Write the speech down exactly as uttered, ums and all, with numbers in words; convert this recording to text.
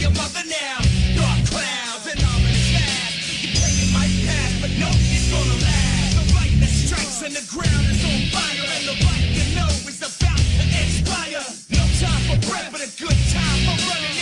your mother now. Dark clouds and ominous mask. You think it might pass, but no, it's gonna last. The light that strikes and the ground is on fire, and the light you know is about to expire. No time for breath, but a good time for running.